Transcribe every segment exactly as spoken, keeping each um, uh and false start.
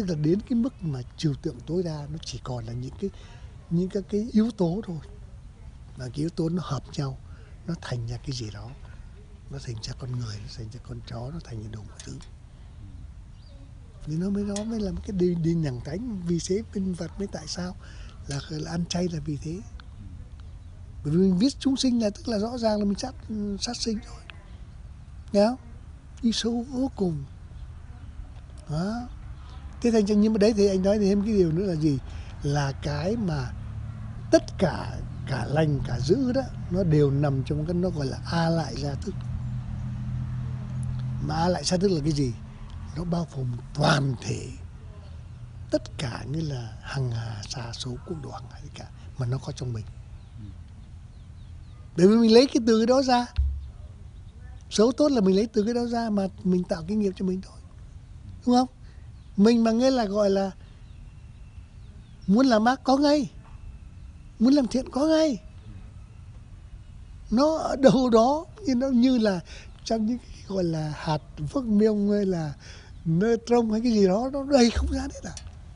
tức là đến cái mức mà trừu tượng tối đa nó chỉ còn là những cái những cái, cái yếu tố thôi, và cái yếu tố nó hợp nhau, nó thành ra cái gì đó, nó thành ra con người, nó thành ra con chó, nó thành ra đủ mọi thứ. Thì nó mới đó mới là một cái đi đi nhằng cánh. Vì thế bên Phật mới tại sao là, là ăn chay là vì thế. Bởi vì mình viết chúng sinh là tức là rõ ràng là mình sát sát sinh rồi, nghe không? Đi sâu vô cùng đó. Thế thành ra, nhưng mà đấy thì anh nói thêm cái điều nữa là gì, là cái mà tất cả cả lành cả dữ đó nó đều nằm trong cái nó gọi là a lại gia thức. Mà a lại gia thức là cái gì? Nó bao phủ toàn thể tất cả, như là hằng hà sa số quốc độ hằng hải cả, mà nó có trong mình. Bởi vì mình lấy cái từ đó ra, xấu tốt là mình lấy từ cái đó ra mà mình tạo kinh nghiệm cho mình thôi, đúng không? Mình mà nghe là gọi là muốn làm ác có ngay, muốn làm thiện có ngay, nó ở đâu đó, nhưng nó như là trong những cái gọi là hạt phước miêu hay là nơ trông hay cái gì đó, nó đầy không gian hết à,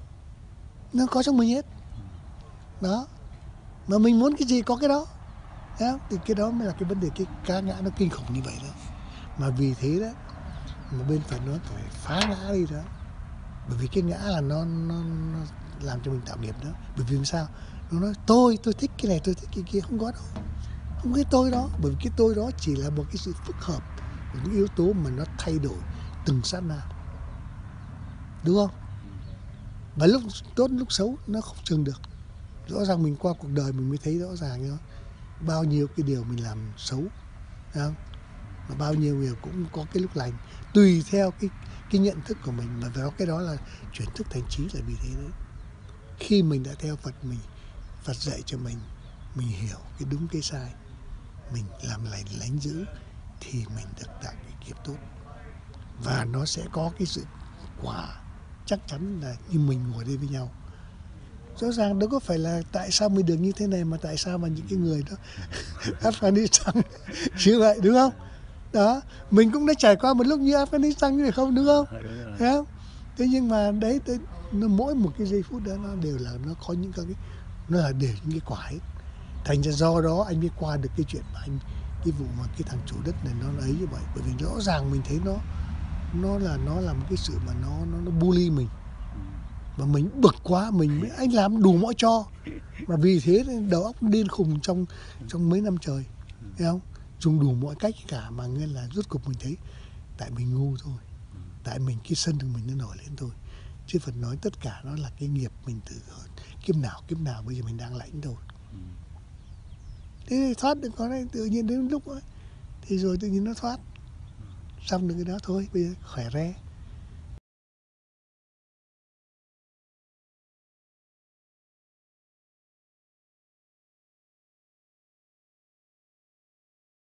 nó có trong mình hết đó. Mà mình muốn cái gì có cái đó, đó. Thì cái đó mới là cái vấn đề, cái cá ngã nó kinh khủng như vậy đó. Mà vì thế đó mà bên Phật nó phải phá ngã đi đó. Bởi vì cái ngã là nó, nó, nó làm cho mình tạo nghiệp đó. Bởi vì sao? Nó nói tôi, tôi thích cái này, tôi thích cái kia, không có đâu. Không cái tôi đó, bởi vì cái tôi đó chỉ là một cái sự phức hợp của những yếu tố mà nó thay đổi từng sát na. Đúng không? Và lúc tốt lúc xấu nó không chừng được. Rõ ràng mình qua cuộc đời mình mới thấy rõ ràng đó. Bao nhiêu cái điều mình làm xấu, không? Mà bao nhiêu điều cũng có cái lúc lành, tùy theo cái cái nhận thức của mình. Mà đó, cái đó là chuyển thức thành trí là vì thế đấy. Khi mình đã theo Phật, mình Phật dạy cho mình, mình hiểu cái đúng cái sai, mình làm lành lánh dữ thì mình được tạo cái nghiệp tốt. Và nó sẽ có cái sự quả chắc chắn là như mình ngồi đây với nhau. Rõ ràng đâu có phải là tại sao mình được như thế này mà tại sao mà những cái người đó Afghanistan như vậy, đúng không? Đó, mình cũng đã trải qua một lúc như Afghanistan như vậy không, đúng không? Thấy không? Thế nhưng mà đấy, đấy nó mỗi một cái giây phút đó nó đều là nó có những cái, nó là đều những cái quả hết. Thành ra do đó anh mới qua được cái chuyện mà anh, cái vụ mà cái thằng chủ đất này nó ấy như vậy. Bởi vì rõ ràng mình thấy nó nó là nó là một cái sự mà nó nó, nó bully mình, mà mình bực quá, mình mới anh làm đủ mọi cho, mà vì thế đầu óc điên khùng trong trong mấy năm trời, thấy không? Dùng đủ mọi cách cả, mà nên là rốt cục mình thấy tại mình ngu thôi, tại mình cái sân của mình nó nổi lên thôi. Chứ Phật nói tất cả nó là cái nghiệp mình từ kiếp nào kiếp nào bây giờ mình đang lãnh thôi. Thế thì thoát được có này, tự nhiên đến lúc ấy thì rồi tự nhiên nó thoát xong được cái đó thôi, bây giờ khỏe re.